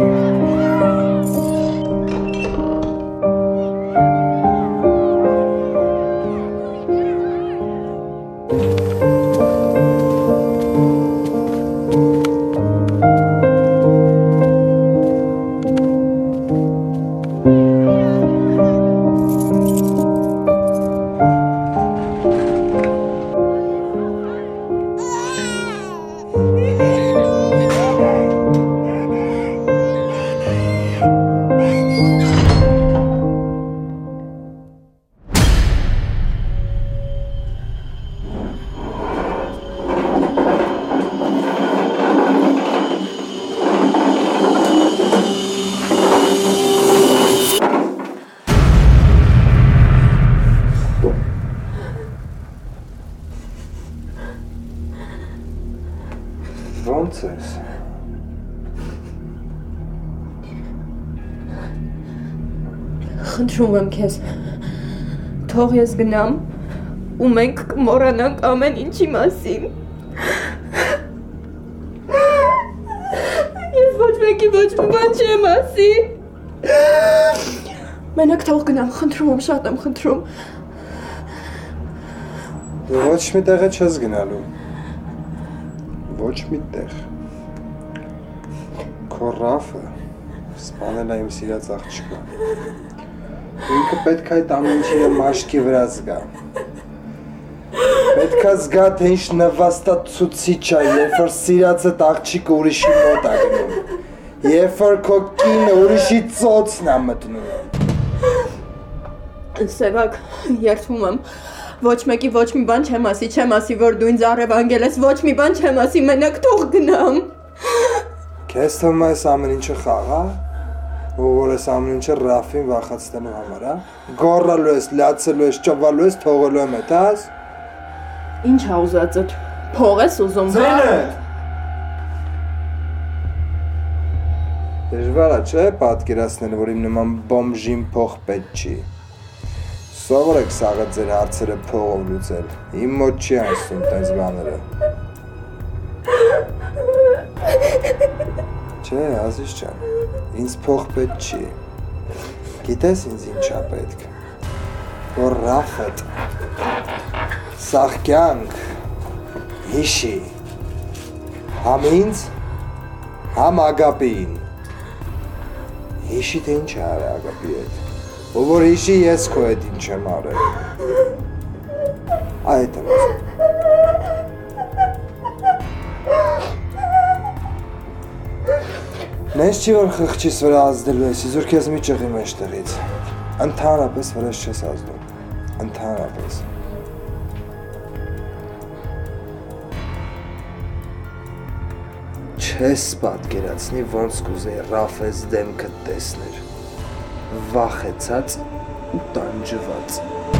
Ոնց ես։ Խնդրում եմ քեզ, թող ես գնամ ու մենք կմոռանանք ամեն ինչի մասին։ Ես ոչ մեկի ոչ մի բան չեմ ասի։ Մենակ թող գնամ, խնդրում եմ, շատ եմ խնդրում։ Ոչ մի տեղ չես գնալու։ Ոչ մի տեղ։ Քո Ռաֆը սպանել է իմ սիրած աղջկա։ Ինքը պետք է այդ ամեն ինչը մաշկի վրա զգա։ Պետք է զգա, թե ինչ նվաստացուցիչ է, երբ որ սիրածդ աղջիկը ուրիշի մոտ է գնում։ Երբ որ քո կինը ուրիշի ծոցն է մտնում։ Սևակ, երդվում եմ։ Ոչ մեկի ոչ մի բան չեմ ասի, որ դու ինձ առևանգել ես, ոչ մի բան չեմ ասի, մենակ թող գնամ։ Քեզ թվում է այս ամեն ինչը խաղ է, ու որ այս ամեն ինչը Ռաֆին վախեցնելու համար, հա։ Գոռալու ես, լացելու ես, ճվալու ես, թողելու եմ էդ, հա։ Ինչ ա ուզածդ։ Փող ես ուզում։ Ձենդ։ Դժվար է, չէ՞, պատկերացնել, որ իմ նման բոմժին փող պետք չի։ Սովորեք սաղը ձեր հարցերը փողով լուծել, իմ մոտ չի անցնում տենց բաները։ Չէ, Ազիզ ջան, ինձ փող պետք չի։ Գիտես ինձ ինչ է պետք, որ Ռաֆդ սաղ կյանք հիշի, համ ինձ, համ Ագապիին։ Հիշի թե ինչ է արել Ագապի հետ։ Ու որ հիշի ես քո հետ ինչ եմ արել։ Այդ եմ ասում։ Նես չի որ խղճիս վրա ազդելու ես, իզուր քեզ մի ճղի մեջտեղից։ Ընդհանրապես վրաս չես ազդում։ Ընդհանրապես։ Չես պատկերացնի ոնց կուզեի Ռաֆես դեմքդ տեսներ։ Վախեցած ու տանջված։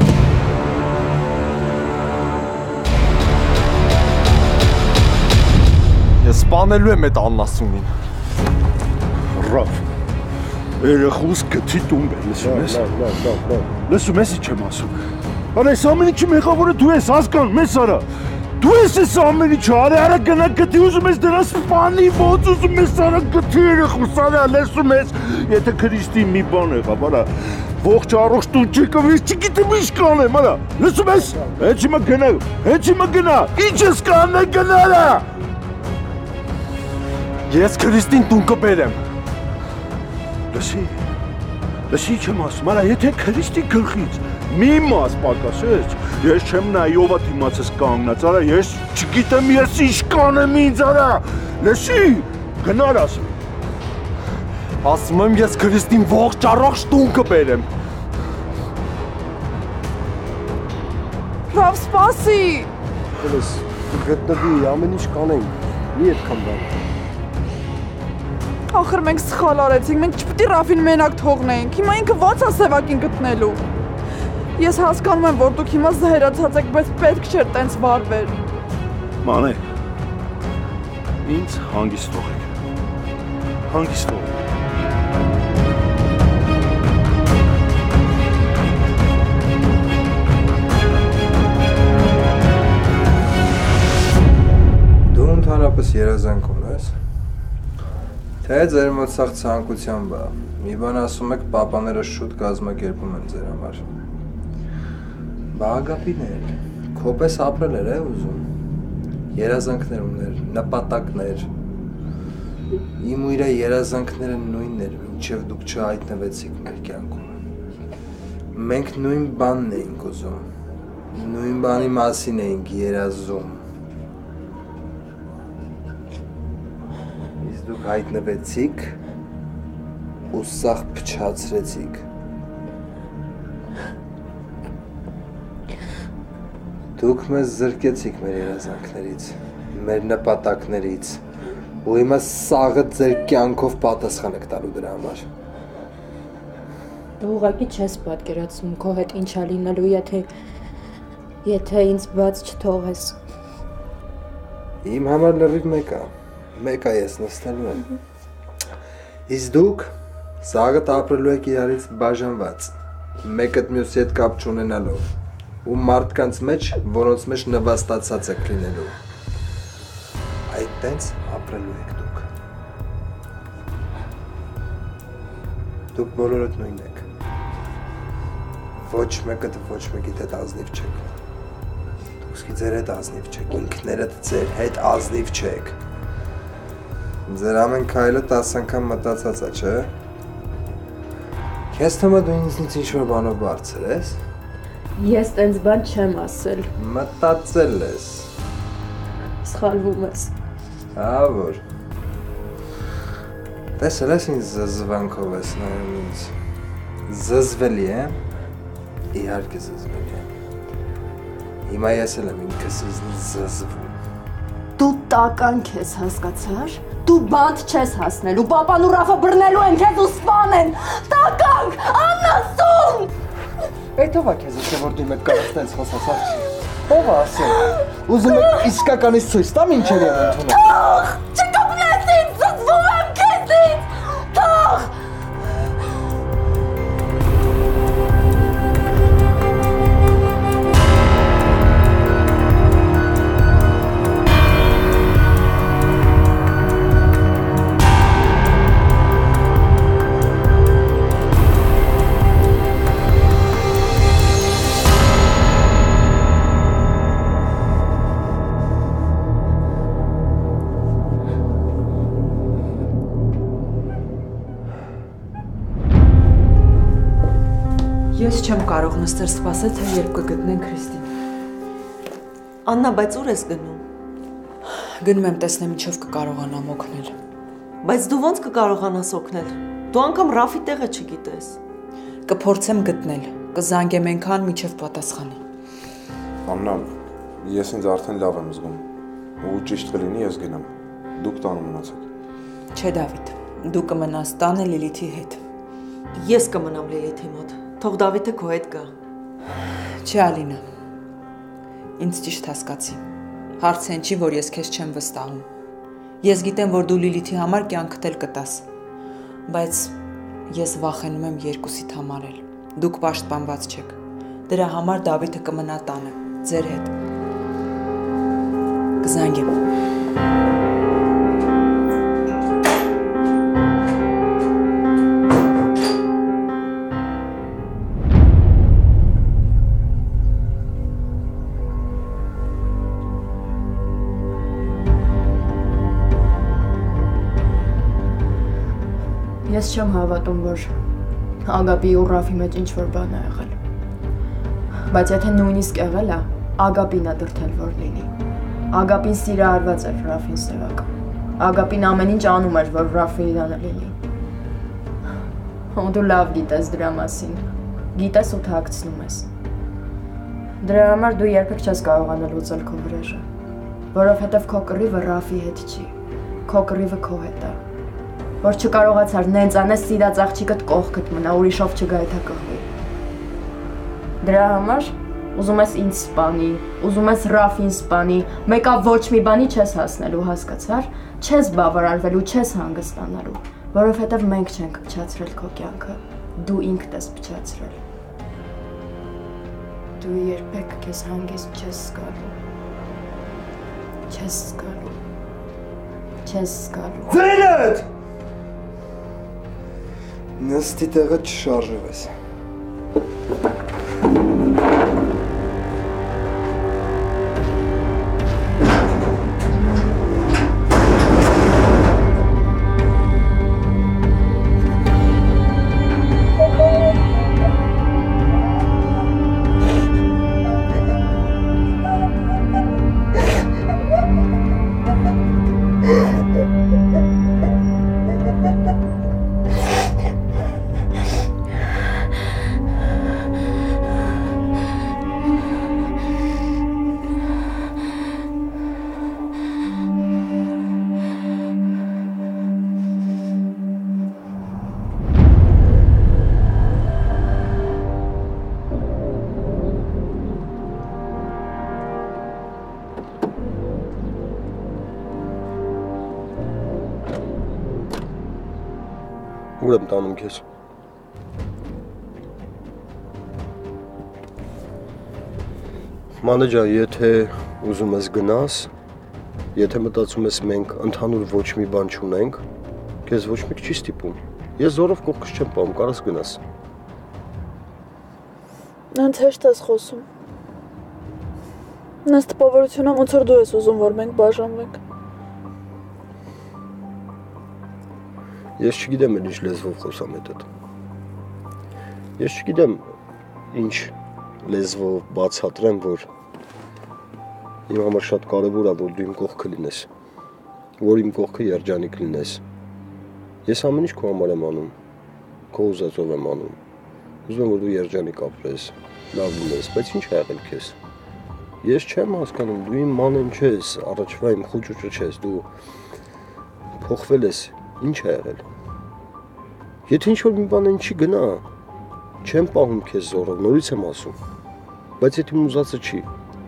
Ես սպանելու եմ այդ աննասունին։ Ռաֆ, երեխուս գթի տուն բեր, լսում ես։ Լսում ես ինչ եմ ասում։ Արա այս ամեն ինչի մեղավորը դու ես, հասկանում ես արա։ Դու ես այս ամեն ինչը, արա գնա գթի ուզում ես դրա սպանի, ոնց ուզում ես արա գթի երեխուս, արա լսում ես։ Եթե Քրիստին մի բան եղավ, արա, ողջ առողջ տուն չկվես, չգիտեմ ինչ կանեմ, արա, լսում ես, հենց հիմա գնա, ինչ ես կանել գնարա։ Ես Քրիստին տուն կբերեմ։ Լսի ինչ եմ ասում, արա, եթե Քրիստի գլխից մի մաս պակասեց, ես չեմ նայի ով է դիմացս կանգնած, արա, ես չգիտեմ ես ինչ կանեմ ինձ, արա, լսի, գնար ասում։ Ասում եմ ես Քրիստին ողջ առողջ տուն կբերեմ։ Ռաֆ, սպասի։ Լես, գտնվի, ամեն ինչ կանենք, մի այդքան բան։ Ախր մենք սխալ արեցինք, մենք չպետք է Ռաֆին մենակ թողնեինք, հիմա ինքը ո՞նց է Սևակին գտնելու։ Ես հասկանում եմ, որ դուք հիմա զայրացած եք, բայց պետք չէր տենց վարվել։ Մանե, ինձ հանգիստ թողեք, հանգիստ թողեք։ Դու ընդհանրապես երազանք ունես, Թե ձեր մոտ սաղ ցանկության բա։ Մի բան ասում եք, պապաները շուտ կազմակերպում են ձեր համար։ Բա Ագապին էլ, քո պես ապրել էր ուզում։ Երազանքներ ուներ, նպատակներ։ Իմ ու իր երազանքները նույնն էր, մինչև դուք չհայտնվեցիք մեր կյանքում։ Մենք նույն բանն էինք ուզում, նույն բանի մասին էինք երազում։ Իսկ դուք հայտնվեցիք ու սաղ փչացրեցիք։ Դուք մեզ զրկեցիք մեր երազանքներից, մեր նպատակներից, ու հիմա սաղը ձեր կյանքով պատասխան եք տալու դրա համար։ Դու ուղղակի չես պատկերացնում քո հետ ինչա լինելու, եթե ինձ բաց չթողես։ Իմ համար լրիվ մեկ է ես նստելու եմ։ Իսկ դուք սաղդ ապրելու եք իրարից բաժանված, մեկըդ մյուսի հետ կապ չունենալով, ու մարդկանց մեջ, որոնց մեջ նվաստացած եք լինելու։ Այդ տենց ապրելու եք դուք։ Դուք բոլորդ նույնն եք։ Ոչ մեկդ ոչ մեկիդ հետ ազնիվ չեք։ Դուք սկի ձեր հետ ազնիվ չեք, ինքներդ ձեր հետ ազնիվ չեք։ Ձեր ամեն քայլը 10 անգամ մտածած է, չէ՞։ Քեզ թվում է դու ինձնից ինչ-որ բանով բարձր ես։ Ես տենց բան չեմ ասել։ Մտածել ես։ Սխալվում ես։ Որ տեսել ես ինձ զզվանքով ես նայում ինձ։ Զզվելի է։ Իհարկե զզվելի է։ Հիմա ես էլ եմ ինքս զզվում։ Դու տականք ես, հասկացար։ Դու բանտ չես հասնելու, պապան ու Ռաֆը բռնելու են քեզ ու սպանեն։ Տականք, անասուն։ Այդ ով է քեզ ասել, որ դու իմ հետ կարող տենց խոսած արչի։ Ով է ասել։ Ուզում եք իսկականից ցույց տամ ինչեր եմ ընդունում։ Թող, չկապնես ինձ, զզվում եմ քեզից։ Թող։ Ես չեմ կարող նստել սպասել, թե երբ կգտնեն Քրիստին։ Աննա, բայց ուր ես գնում։ Գնում եմ տեսնեմ ինչով կկարողանամ օգնել։ Բայց դու ոնց կկարողանաս օգնել։ Դու անգամ Ռաֆի տեղը չգիտես։ Կփորձեմ գտնել, կզանգեմ այնքան մինչև պատասխանի։ Աննա, ես ինձ արդեն լավ եմ զգում։ Ու ճիշտ կլինի ես գնամ։ Դուք տանը մնացեք։ Չէ, Դավիթ, դու կմնաս տանը Լիլիթի հետ։ Ես կմնամ Լիլիթի մոտ։ Թող Դավիթը քո հետ գա։ Չէ, Ալինա։ Ինձ ճիշտ հասկացի։ Հարցը այն չի, որ ես քեզ չեմ վստահում։ Ես գիտեմ, որ դու Լիլիթի համար կյանքդ էլ կտաս։ Բայց ես վախենում եմ երկուսիդ համար էլ։ Դուք պաշտպանված չեք։ Դրա համար Դավիթը կմնա տանը, ձեր հետ։ Կզանգեմ։ Ես չեմ հավատում, որ Ագապի ու Ռաֆի մեջ ինչ-որ բան է եղել։ Բայց եթե նույնիսկ եղել է, Ագապին է դրդել, որ լինի։ Ագապին սիրահարված էր Ռաֆին սևակ։ Ագապին ամեն ինչ անում էր, որ Ռաֆը իրանը լինի։ Ու դու լավ գիտես դրա մասին։ Գիտես ու թաքցնում ես։ Դրա համար դու երբեք չես կարողանա լուծել քո վրեժը, որովհետև քո կռիվը Ռաֆի հետ չի։ Քո կռիվը քո հետ է։ Որ չկարողացար նենց անես սիրած աղջիկդ կողքդ մնա, ուրիշով չգայթակղվի։ Դրա համար ուզում ես ինձ սպանի, ուզում ես Ռաֆին սպանի, մեկա ոչ մի բանի չես հասնելու, հասկացար, չես բավարարվելու, չես հանգստանալու, որովհետև մենք չենք փչացրել քո կյանքը, դու ինքդ ես փչացրել։ Դու երբեք քեզ հանգիստ չես զգալու։ Չես զգալու։ Չես զգալու։ Ձերդ! Նստի տեղը չշարժվես։ Ուր եմ տանում քեզ։ Մանե ջան, եթե ուզում ես գնաս, եթե մտածում ես մենք ընդհանուր ոչ մի բան չունենք, քեզ ոչ մեկ չի ստիպում։ Ես զորով կողքս չեմ պահում, կարաս գնաս։ Անց հեշտ ես խոսում։ Նես տպավորությունում ոնց որ դու ես ուզում, որ մենք բաժանվենք։ Ես չգիտեմ էլ ինչ լեզվով խոսամ հետդ։ Ես չգիտեմ ինչ լեզվով բացատրեմ, որ իմ համար շատ կարևոր է, որ դու իմ կողքը լինես, որ իմ կողքը երջանիկ լինես։ Ես ամեն ինչ քո համար եմ անում, քո ուզածով եմ անում։ Ուզում եմ, որ դու երջանիկ ապրես, լավ լինես, բայց ինչ ա եղել քեզ։ Ես չեմ հասկանում, դու իմ մանեն չես, առաջվա իմ խուճուճը չես, դու փոխվել ես։ Ինչ է եղել։ Եթե ինչ-որ մի բան չի գնա, չեմ պահում քեզ զորով, նորից եմ ասում, բայց եթե իմ ուզածը չի,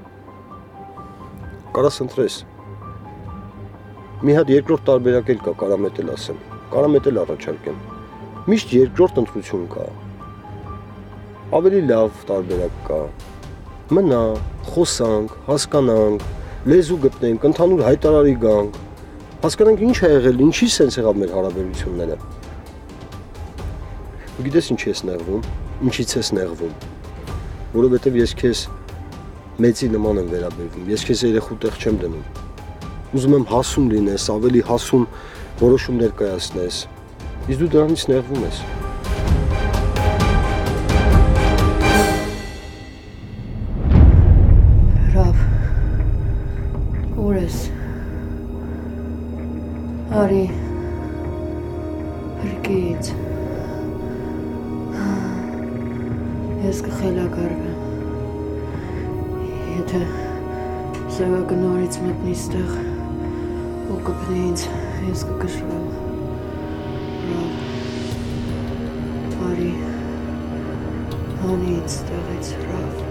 կարաս ընտրես։ Մի հատ երկրորդ տարբերակ էլ կա, կարամ էդ էլ ասեմ, կարամ էդ էլ առաջարկեմ։ Միշտ երկրորդ ընտրություն կա։ Ավելի լավ տարբերակ կա։ Մնա, խոսանք, հասկանանք, լեզու գտնենք, ընդհանուր հայտարարի գանք։ Հասկանանք ինչ է եղել, ինչի սենց եղավ մեր հարաբերությունները։ Ու գիտես ինչ ես նեղվում, ինչից ես նեղվում, որովհետև ես քեզ մեծի նման եմ վերաբերվում, ես քեզ երեխու տեղ չեմ դնում։ Ուզում եմ հասուն լինես, ավելի հասուն որոշումներ կայացնես, իսկ դու դրանից նեղվում ես։ Ռավ, ուր ես։ Արի, հրկից, ես կխելագարվեմ, եթե սևակը նորից մտնի ստեղ ու կպնի ինձ, ես կկշվեմ, Ռավ, արի, հանի ինձ ստեղից, Ռավ,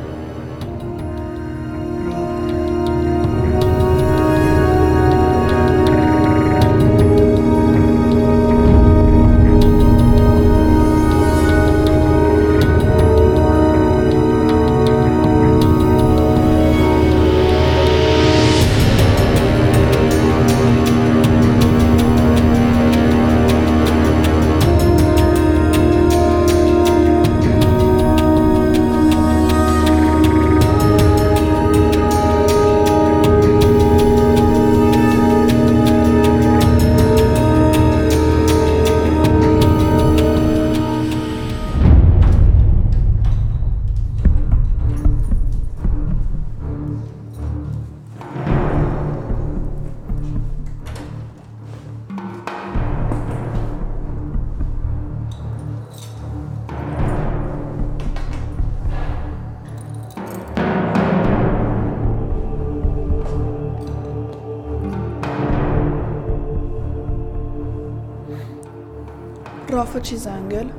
Ռաֆը չի զանգել։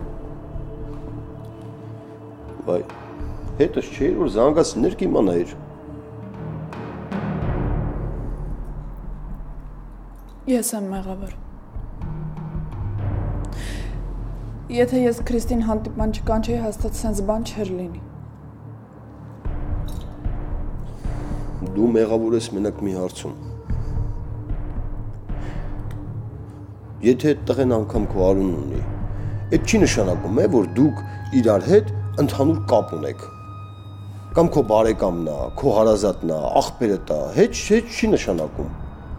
Վայ, հետս չէր, որ զանգացներ կիմանայիր։ Ես եմ մեղավոր։ Եթե ես Քրիստին հանդիպման չկանչեի, հաստատ սենց բան չէր լինի։ Դու մեղավոր ես մենակ մի հարցում։ Եթե այդ տղեն անգամ քո արուն ունի, Այդ չի նշանակում է, որ դուք իրար հետ ընդհանուր կապ ունեք։ Կամ քո բարեկամն է, քո հարազատն է, աղբերդ է, հետ չի նշանակում։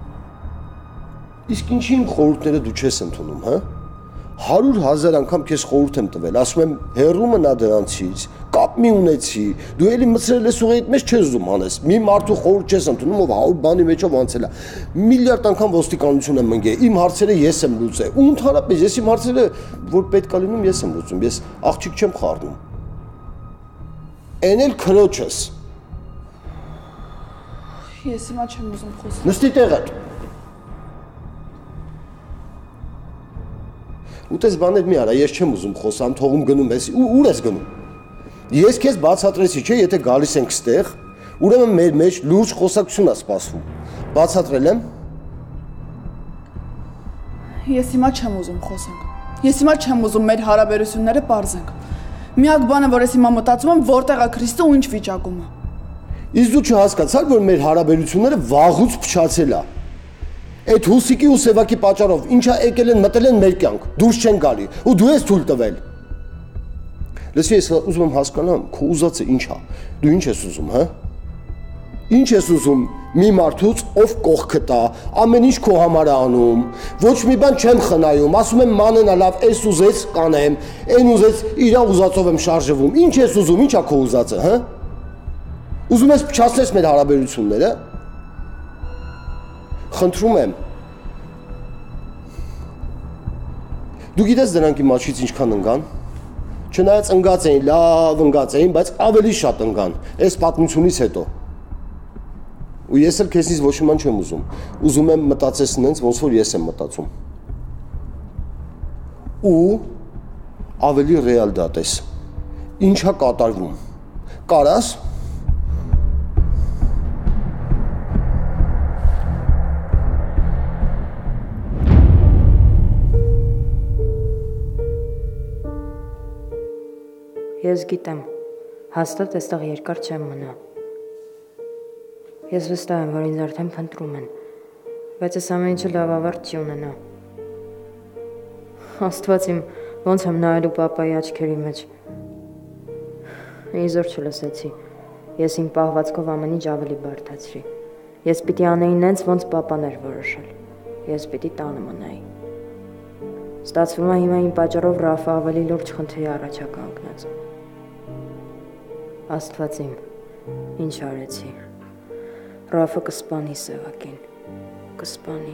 Իսկ ինչի իմ խորհուրդները դու չես ընդունում, հա։ 100,000 անգամ քեզ խորհուրդ եմ տվել, ասում եմ հեռու մնա դրանցից, կապ մի ունեցի, դու էլի մցրել ես ուղիդ մեջ չես ուզում անես, մի մարդու խորհուրդ չես ընդունում, ով 100 բանի մեջով անցել է, միլիարդ անգամ ոստիկանություն եմ ընկել, իմ հարցերը ես եմ լուծել, ու ընդհանրապես ես իմ հարցերը, որ պետք է լինում, ես եմ լուծում, ես աղջիկ չեմ խառնում։ Էն էլ քրոջս։ Ես հիմա չեմ ուզում խոսել։ Նստի տեղդ։ Ուտես բաներ մի արա, ես չեմ ուզում խոսամ, թողում գնում ես, ուր ես գնում։ Ես քեզ բացատրեցի, չէ, եթե գալիս ենք ստեղ, ուրեմն մեր մեջ լուրջ խոսակցություն է սպասվում։ Բացատրել եմ։ Ես հիմա չեմ ուզում խոսենք։ Ես հիմա չեմ ուզում մեր հարաբերությունները պարզենք։ Միակ բանը, որ ես հիմա մտածում եմ, որտեղ է Քրիստը ու ինչ վիճակում է։ Իսկ դու չհասկացար, որ մեր հարաբերությունները վաղուց փչացել է։ Այդ հուսիկի ու սևակի պատճառով ինչա եկել են մտել են մեր կյանք, դուրս չեն գալի, ու դու ես թույլ տվել։ Լսի, ես ուզում եմ հասկանամ, քո ուզածը ինչ է։ Դու ինչ ես ուզում, հա։ Ինչ ես ուզում մի մարդուց, ով կողքդ է, ամեն ինչ քո համար է անում, ոչ մի բան չեմ խնայում, ասում եմ մանենա լավ, էս ուզեց կանեմ, այն ուզեց իր ուզածով եմ շարժվում։ Ինչ ես ուզում, ինչ է քո ուզածը, հա։ Ուզում ես փչացնես մեր հարաբերությունները։ Խնդրում եմ։ Դու գիտես դրանք իմ աչքից ինչքան ընկան։ Չնայած ընկած էին, լավ ընկած էին, բայց ավելի շատ ընկան այս պատմությունից հետո։ Ու ես էլ քեզնից ոչ մի բան չեմ ուզում։ Ուզում եմ մտածես նենց, ոնց որ ես եմ մտածում։ Ու ավելի ռեալ դատես։ Ինչա կատարվում։ Կարաս։ Ես գիտեմ, հաստատ այստեղ երկար չեմ մնա։ Ես վստահ եմ, որ ինձ արդեն փնտրում են, բայց այս ամեն ինչը լավ ավարտ չի ունենա։ Աստված իմ, ոնց եմ նայելու պապայի աչքերի մեջ։ Իզոր չլսեցի, ես իմ պահվածքով ամեն ինչ ավելի բարդացրի։ Ես պիտի անեի նենց, ոնց պապան էր որոշել, ես պիտի տանը մնայի։ Ստացվում է հիմա իմ պատճառով Ռաֆը ավելի լուրջ խնդրի առաջ է կանգնած։ Աստված իմ, ինչ արեցի։ Ռաֆը կսպանի Սևակին, կսպանի։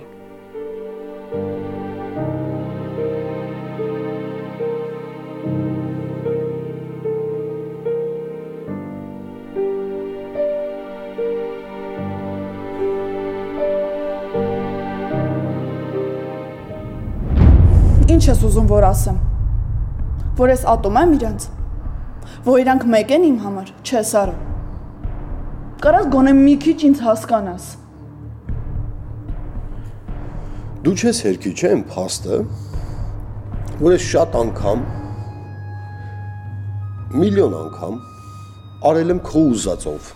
Ինչ ես ուզում, որ ասեմ։ Որ ես ատում եմ իրանց։ Որ իրանք մեկ են իմ համար, չէ Սարա։ Կարաս գոնե մի քիչ ինձ հասկանաս։ Դու չես հերքի, չէ՞ եմ փաստը, որ ես շատ անգամ, միլիոն անգամ արել եմ քո ուզածով։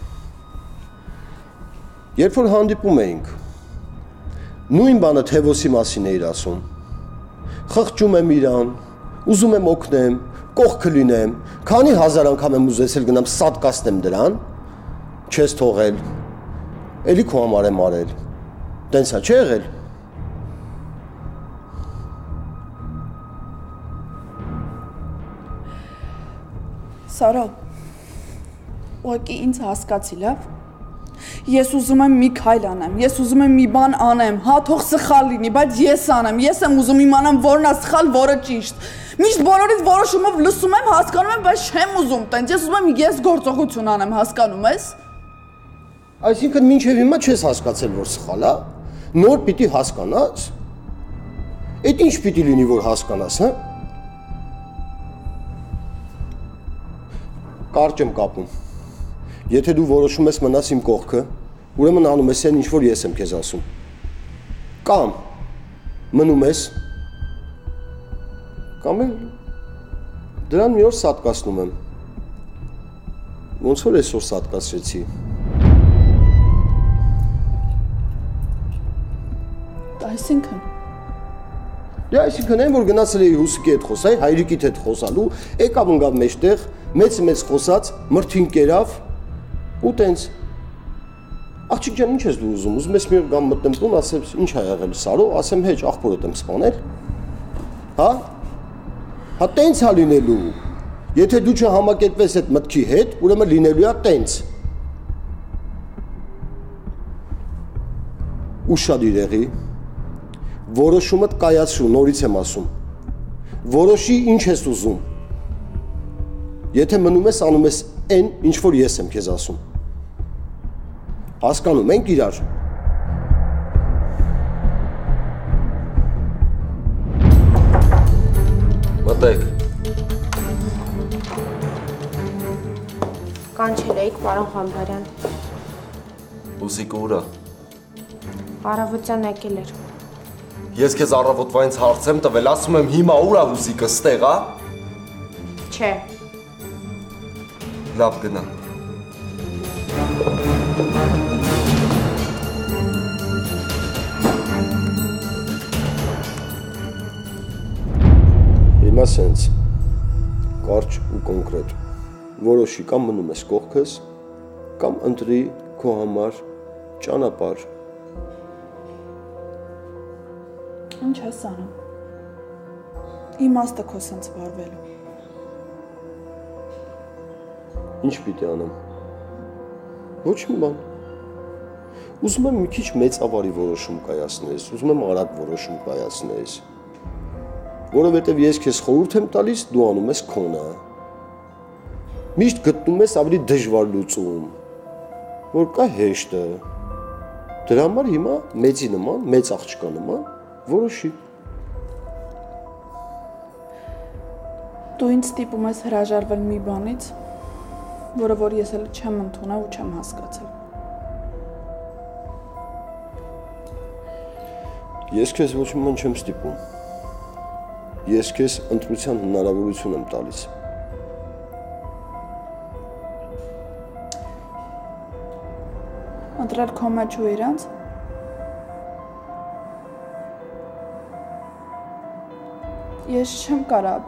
Երբ որ հանդիպում էինք, նույն բանը Թևոսի մասին էիր ասում։ Խղճում եմ իրան, ուզում եմ օգնեմ, կողքը լինեմ, քանի հազար անգամ եմ ուզեցել գնամ սատկացնեմ դրան, չես թողել, էլի քո համար եմ արել, տենց է չէ եղել։ Սարա, ուղղակի ինձ հասկացի, լավ։ Ես ուզում եմ մի քայլ անեմ, ես ուզում եմ մի բան անեմ, հա թող սխալ լինի, բայց ես անեմ, ես եմ ուզում իմանամ որն է սխալ, որը ճիշտ։ Միշտ բոլորից որոշումով լսում եմ, հասկանում եմ, բայց չեմ ուզում տենց, ես ուզում եմ ես գործողություն անեմ, հասկանում ես։ Այսինքն մինչև հիմա չես հասկացել, որ սխալ է, նոր պիտի հասկանաս։ Էդ ինչ պիտի լինի, որ հասկանաս, հա։ Կարճ եմ կապում։ Եթե դու որոշում ես մնաս իմ կողքը, ուրեմն անում ես այն, ինչ որ ես եմ քեզ ասում։ Կամ մնում ես, կամ էլ դրան մի օր սատկացնում եմ։ Ոնց որ այսօր սատկացրեցի։ Այսինքն Դե այսինքն այն որ գնացել էի հուսիկի հետ խոսալ, հայրիկիդ հետ խոսալու, եկավ ընկավ մեջտեղ, մեծ խոսած, մրթին կերավ ու տենց Աղջիկ ջան, ինչ ես դու ուզում ես մի օր գամ մտնեմ տուն, ասեմ, ինչ ա եղել Սարո, ասեմ, հեչ աղբորդ եմ սպանել։ Հա? Հա տենց ա լինելու։ Եթե դու չհամակերպես այդ մտքի հետ, ուրեմն լինելու է տենց։ Ու շատ իրեղի, որոշումդ կայացրու, նորից եմ ասում։ Որոշի ինչ ես ուզում։ Եթե մնում ես, անում ես այն, ինչ որ ես եմ քեզ ասում։ Հասկանում ենք իրար։ Մտեք։ Կանչել էիք, պարոն Խանբարյան։ Հուսիկը ուր է։ Առավոտյան եկել էր։ Ես քեզ առավոտվանից հարց եմ տվել, ասում եմ հիմա ուր է Հուսիկը, ստեղ է։ Չէ։ Լավ գնա։ Հիմա սենց, կարճ ու կոնկրետ, որոշի կամ մնում ես կողքս, կամ ընտրի քո համար ճանապարհ։ Ինչ ես անում։ Իմաստը քո սենց վարվելու։ Ինչ պիտի անեմ։ Ոչ մի բան։ Ուզում եմ մի քիչ մեծ ավարի որոշում կայացնես, ուզում եմ արագ որոշում կայացնես։ Որովհետև ես քեզ խորհուրդ եմ տալիս, դու անում ես քոնը։ Միշտ գտնում ես ավելի դժվար լուծում, որ կա հեշտը։ Դրա համար հիմա մեծի նման, մեծ աղջկա նման որոշի։ Դու ինձ ստիպում ես հրաժարվել մի բանից, որը որ ես էլ չեմ ընդունել ու չեմ հասկացել։ Ես քեզ ոչ մի բան չեմ ստիպում։ Ես քեզ ընտրության հնարավորություն եմ տալիս։ Ընտրել քո մեջ ու իրանց։ Ես չեմ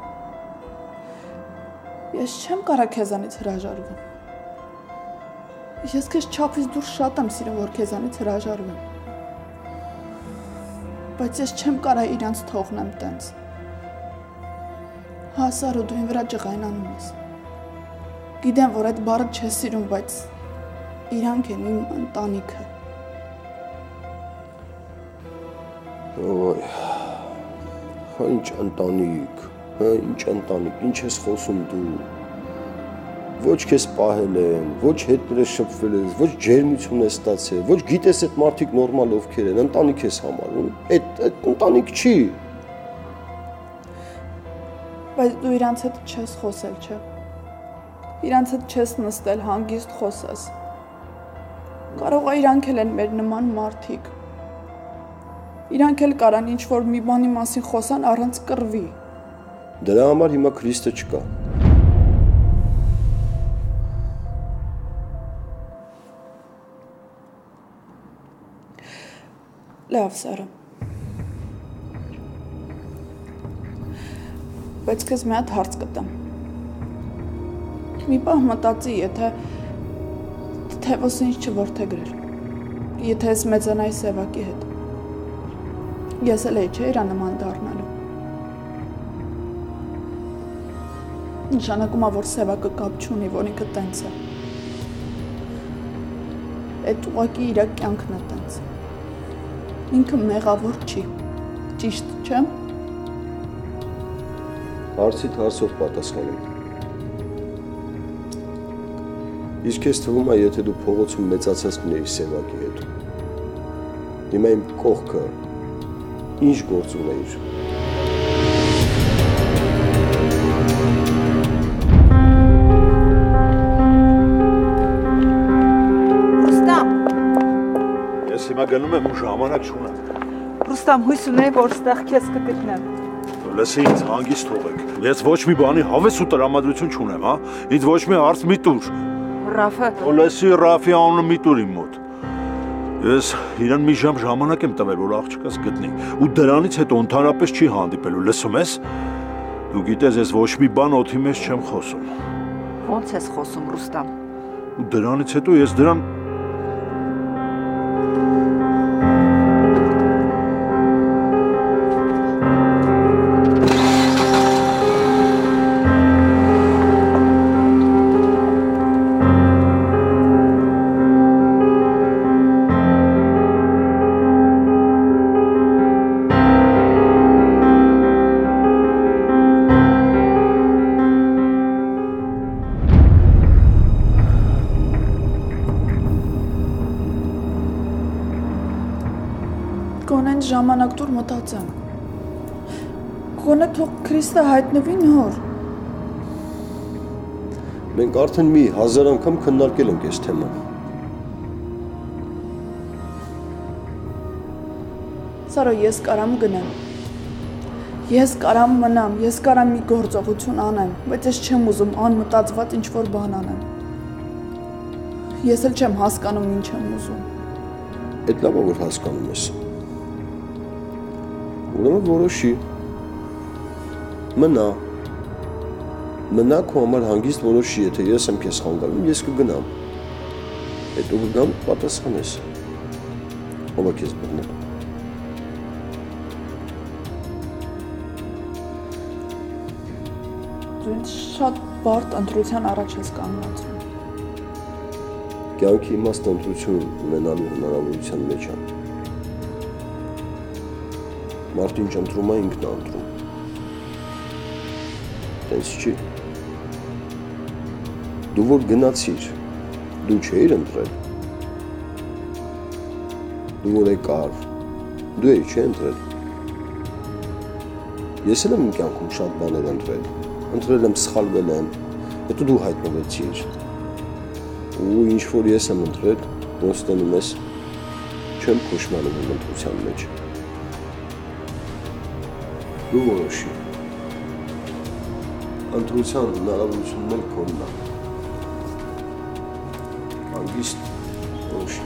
կարա քեզանից հրաժարվեմ։ Ես քեզ չափից դուրս շատ եմ սիրում, որ քեզանից հրաժարվեմ։ Բայց ես չեմ կարա իրանց թողնեմ տենց։ Հա, Սարո, դու ինձ վրա ջղայնանում ես։ Գիտեմ, որ այդ բառը չես սիրում, բայց իրանք են իմ ընտանիքը։ Ոյ, հա ինչ ընտանիք, ինչ ես խոսում դու։ Ոչ քեզ պահել են, ոչ հետները շփվել ես, ոչ ջերմություն ես ստացել, ոչ գիտես այդ մարդիկ նորմալ ովքեր են, ընտանիք ես համարում։ Այդ ընտանիք չի։ Բայց դու իրանց հետ չես խոսել, չէ։ Իրանց հետ չես նստել, հանգիստ խոսես։ Կարող է իրանք էլ են մեր նման մարդիկ։ Իրանք էլ կարան ինչ-որ մի բանի մասին խոսան առանց կռվի։ Դրա համար հիմա Քրիստը չկա։ Լավ, Սարո։ Բայց քեզ մի հատ հարց կտամ։ Մի պահ մտածի, եթե թևոս ինձ չորդեգրել։ Եթե ես մեծանայի Սևակի հետ։ Ես էլ չէ իրա նման դառնալու։ Նշանակում է, որ Սևակը կապ չունի, որ ինքը տենց է։ Այդ ուղղակի իր կյանքն է տենց։ Ինքը մեղավոր չի, ճիշտ չեմ։ Հարցիդ հարցով պատասխանում։ Իսկ ես թվում է, եթե դու փողոցում մեծացած լինեիր Սևակի հետ, հիմա իմ կողքը ինչ գործ ունեիր։ Հիմա գնում եմ ու ժամանակ չունեմ։ Ռուստամ, հույս ունեի, որ ստեղ քեզ կգտնեմ։ Լսի ինձ հանգիստ թողեք։ Ես ոչ մի բանի հավես ու տրամադրություն չունեմ, հա։ Ինձ ոչ մի հարց մի տուր։ Ռաֆը։ Լսի, Ռաֆի անունը մի տուր իմ մոտ։ Ես իրան մի ժամ ժամանակ եմ տվել, որ աղջկաս գտնի, ու դրանից հետո ընդհանրապես չի հանդիպելու, լսում ես։ Դու գիտես, ես ոչ մի բան օդի մեջ չեմ խոսում։ Ոնց ես խոսում, Ռուստամ։ Ու դրանից հետո ես դրան ժամանակ դուր մտածեմ։ Գոնե թող Քրիստը հայտնվի նոր։ Մենք արդեն մի 1000 անգամ քննարկել ենք այս թեման։ Սարո, ես կարամ գնեմ։ Ես կարամ մնամ, ես կարամ մի գործողություն անեմ, բայց ես չեմ ուզում անմտածված ինչ-որ բան անեմ։ Ես էլ չեմ հասկանում ինչ եմ ուզում։ Էդ լավ է, որ հասկանում ես։ Ուրեմն որոշի։ Մնա քո համար հանգիստ որոշի, եթե ես եմ քեզ խանգարում, ես կգնամ։ Հետո կգամ պատասխանես։ Ով է քեզ բռնել։ Դու ինձ շատ բարդ ընտրության առաջ ես կանգնացնում։ Կյանքի իմաստ ընտրություն ունենալու հնարավորության մեջ եմ։ Մարդը ինչ ընտրում է, ինքն է ընտրում։ Տենց չի։ Դու որ գնացիր, դու չէիր ընտրել։ Դու որ եկար, դու էի չէ ընտրել։ Ես էլ եմ իմ կյանքում շատ բաներ ընտրել եմ, սխալվել եմ, հետո դու հայտնվեցիր։ Ու ինչ որ ես եմ ընտրել, ոնց տենում ես, չեմ փոշմանում իմ ընտրության մեջ։ Դու որոշի։ Ընտրության հնարավորությունն էլ քոնն է։ Հանգիստ որոշի։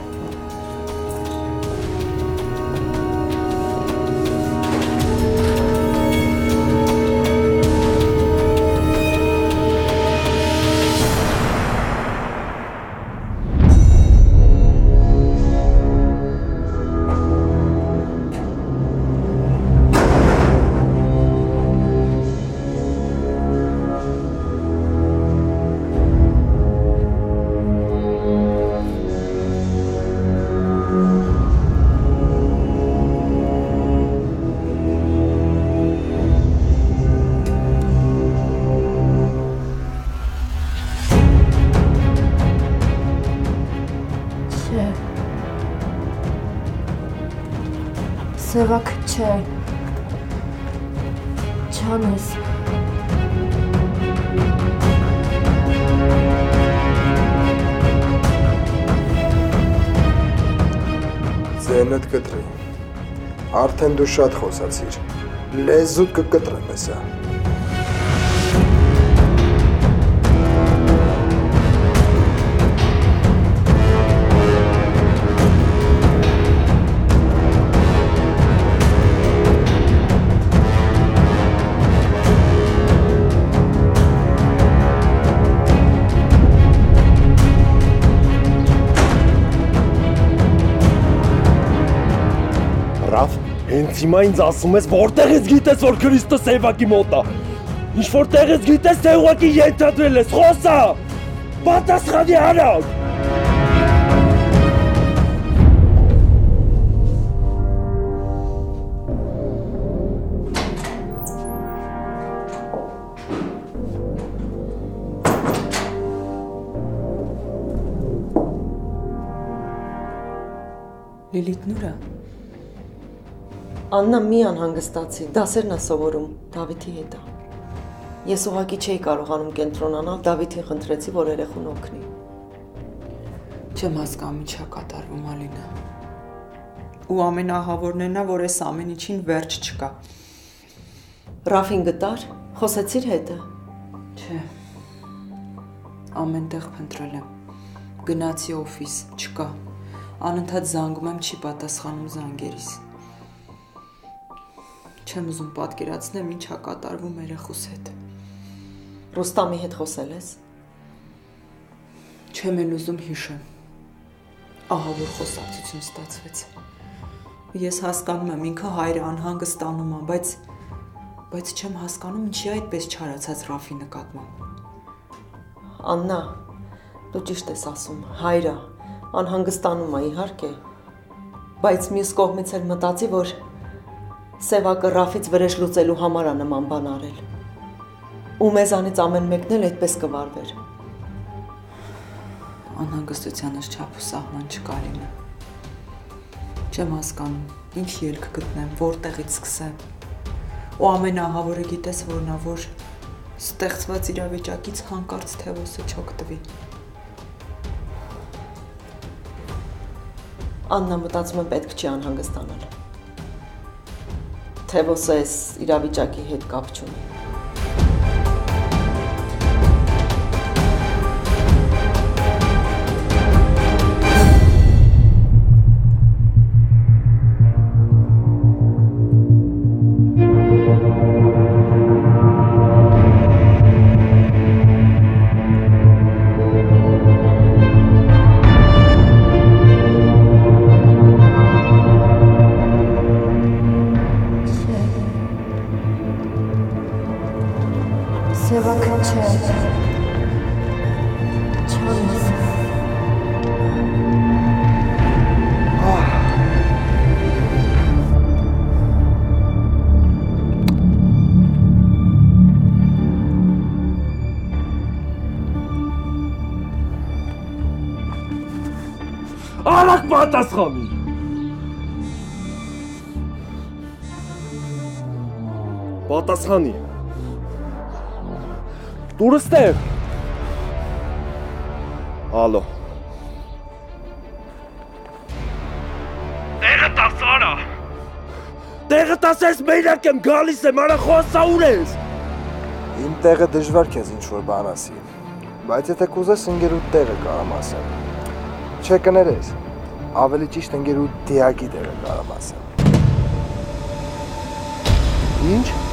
Սևակ չէ, չանես։ Ձենդ կտրի, արդեն դու շատ խոսացիր, լեզուտ կկտրեմ եսա։ Հենց հիմա ինձ ասում ես, որտեղից գիտես, որ Քրիստոս Սևակի մոտ է։ Ինչ որտեղից գիտես, թե ուղղակի ենթադրել ես, խոսա։ Պատասխանի արագ։ Լիլիթ Նուրա։ Աննա մի անհանգստացի, դասերն է սովորում, Դավիթի հետ է։ Ես ուղղակի չէի կարողանում կենտրոնանալ, Դավիթին խնդրեցի, որ երեխուն օգնի։ Չեմ հասկանում ինչա կատարվում, Ալինա։ Ու ամենահավորն է նա, որ այս ամեն ինչին վերջ չկա։ Ռաֆին գտար, խոսեցիր հետը։ Չէ։ Ամենտեղ փնտրել եմ։ Գնացի օֆիս, չկա։ Անընդհատ զանգում եմ, չի պատասխանում զանգերիս։ Չեմ ուզում պատկերացնեմ ինչ է կատարվում երեխուս հետ։ Ռուստամի հետ խոսել ես։ Չեմ էլ ուզում հիշեմ։ Ահա որ խոսակցություն ստացվեց։ Ես հասկանում եմ ինքը հայրը անհանգստանում է, բայց չեմ հասկանում ինչի այդպես չարացած Ռաֆի նկատմամբ։ Աննա, դու ճիշտ ես ասում, հայրը անհանգստանում է իհարկե, բայց մյուս կողմից էլ մտածի, որ Սևակը Ռաֆից վրեժ լուծելու համար է նման բան արել։ Ու մեզանից ամեն մեկն էլ այդպես կվարվեր։ Անհանգստությանս չափ ու սահման չկա լինի։ Չեմ հասկանում, ինչ ելք գտնեմ, որտեղից սկսեմ։ Ու ամենահավորը գիտես որն է, որ ստեղծված իրավիճակից հանկարծ Թևոսը չօգտվի։ Աննա, մտածում եմ պետք չի անհանգստանալ։ Թևոսը այս իրավիճակի հետ կապ չունի։ Սևակը չէ։ Չանես։ Արագ պատասխանի։ Պատասխանի։ Դուրս տեղ։ Ալո։ Տեղը տաս արա։ Տեղը տաս ես մենակ եմ գալիս եմ, արա խոսա ուր ես։ Իմ տեղը դժվար քեզ ինչ-որ բան ասի, բայց եթե կուզես ընկերուդ տեղը կարամ ասեմ։ Չէ կներես, ավելի ճիշտ ընկերուդ դիակի տեղը կարամ ասեմ։ Ինչ?